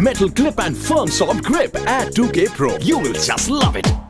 metal clip and firm soft grip. Add 2K Pro. You will just love it.